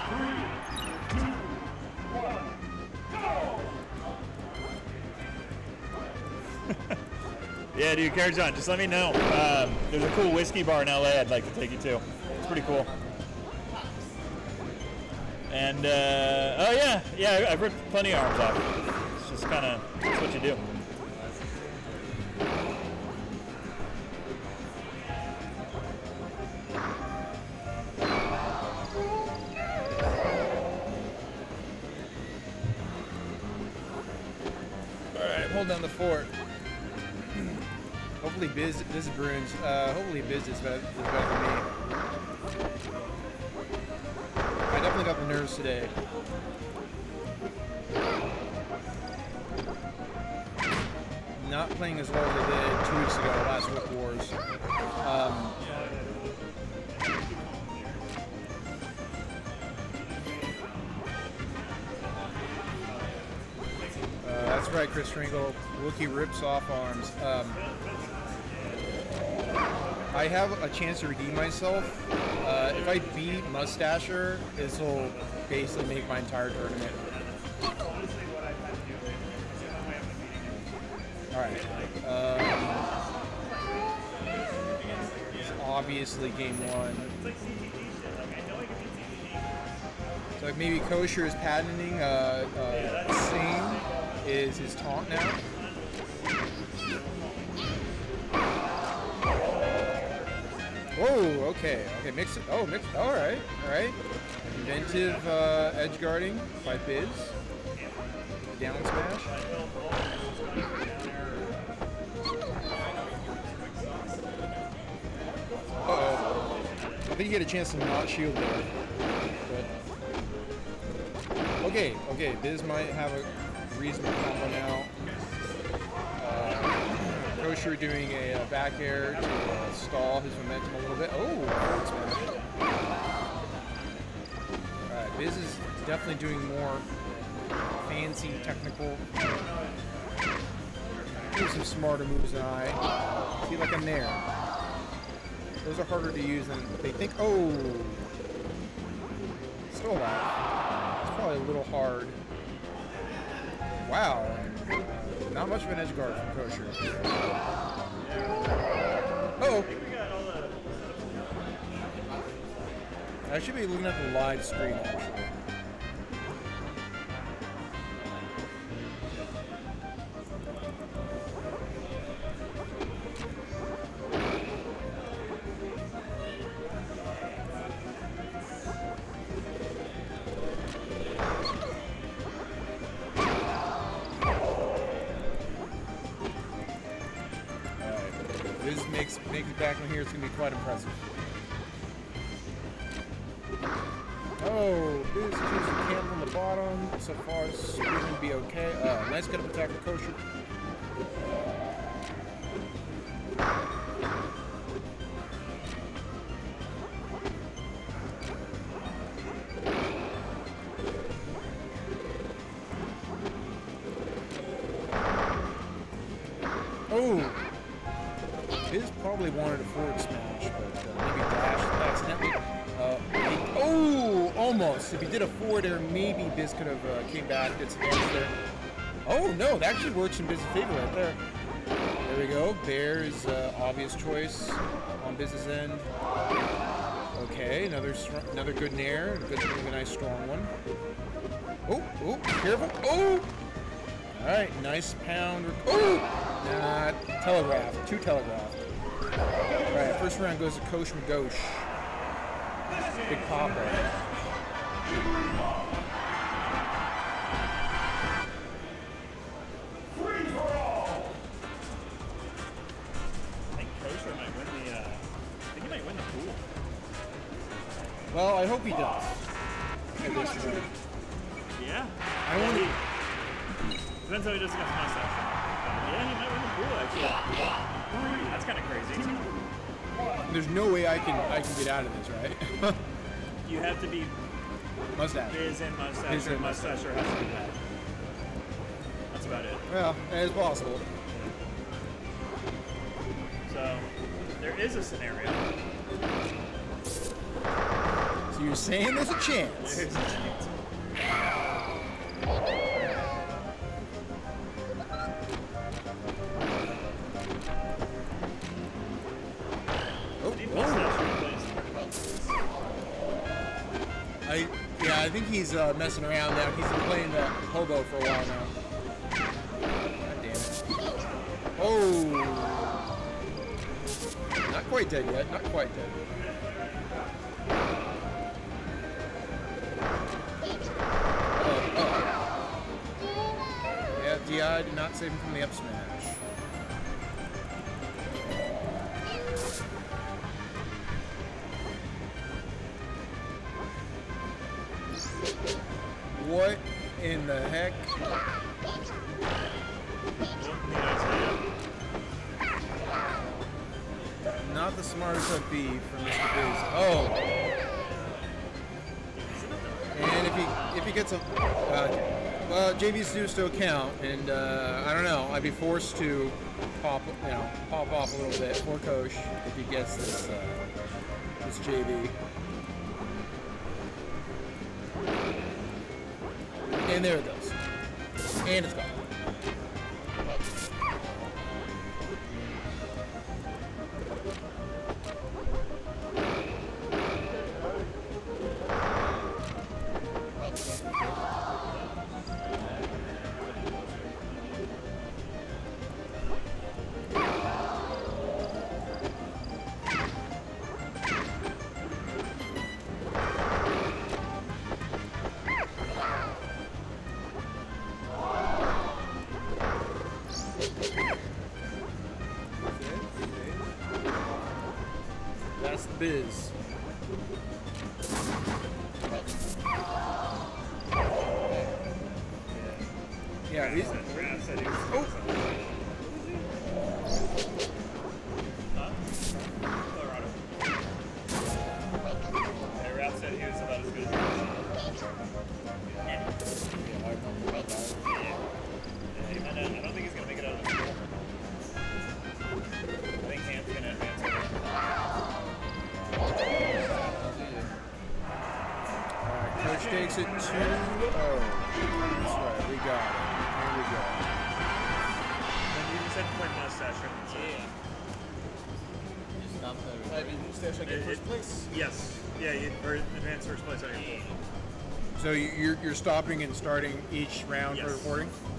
Yeah, dude, carry on. Just let me know. There's a cool whiskey bar in LA I'd like to take you to. It's pretty cool. And, oh yeah, I've ripped plenty of arms off. It's just kind of, that's what you do. All right, hold down the fort. Hopefully Biz is Bruins. Hopefully Biz is better than me. I definitely got the nerves today. Not playing as well as I did 2 weeks ago, last Wook Wars. That's right, Chris Stringle. Wookie rips off arms. I have a chance to redeem myself. If I beat Mustacher, this will basically make my entire tournament. Alright. It's obviously game 1. So like maybe Kosher is patenting Sing is his taunt now. Whoa, okay, mix it. Oh, mix. All right. Inventive edge guarding by Biz. Down smash. Uh-oh. I think you get a chance to not shield there. But okay. Biz might have a reasonable combo now. Kosher doing a back air to stall his momentum a little bit. Oh, forward smash. Alright, Biz is definitely doing more fancy, technical. Doing some smarter moves than I. See, like a nair. Those are harder to use than they think. Oh! Still alive. It's probably a little hard. Wow. Not much of an edge guard from Kosher. Uh-oh. I should be looking at the live screen, actually. Makes it back in here, it's going to be quite impressive. Oh, Biz keeps the camp on the bottom. So far, it's going to be okay. Nice get up attack for Kosher. Oh! Biz probably wanted a forward smash, but maybe dashed accidentally. Oh, almost. If he did a forward air, maybe Biz could have came back, did some damage there. Oh no, that actually works in Biz's favor right there. There we go. There's obvious choice on Biz's end. Okay, another good nair, a nice strong one. Oh, careful. Oh. All right, nice pound. Oh. Telegraphed. 2 telegraphed. Alright, first round goes to Kosher Gauche. Big popper. I think Kosher might win the, I think he might win the pool. Well, I hope he does. At this round. Yeah. I want to... Depends how he does against Mustache. Yeah, he might win the pool, actually. That's kind of crazy. There's no way I can get out of this, right? You have to be Mustache. Biz and Mustache, or Mustache has to be that. That's about it. Well, it's possible. So, there is a scenario. So you're saying there's a chance? There's a chance. I think he's messing around now. He's been playing the hobo for a while now. God damn it. Oh! Not quite dead yet. Not quite dead. Oh. Yeah, DI did not save him from the up smash. What in the heck? Not the smartest of B from Mr. Biz. Oh! And if he gets a... well, JV's do still count, and I don't know. I'd be forced to pop off a little bit for Kosh if he gets this this JV. And there it goes. And it's gone. That's the biz. Yeah, he's... Oh! Huh? Colorado. Yeah, Ralph said he was about as good as I don't think he's going to make it out of the school. I think Ham's going to advance over. Alright, Coach takes it 2-0. That's right, we got it. Here we go. Then you just had to play mustache, right? So. Yeah. Just stop there. I mean, mustache, I get first place? Yes. Yeah, you advance first place on your pool. So you're stopping and starting each round for reporting?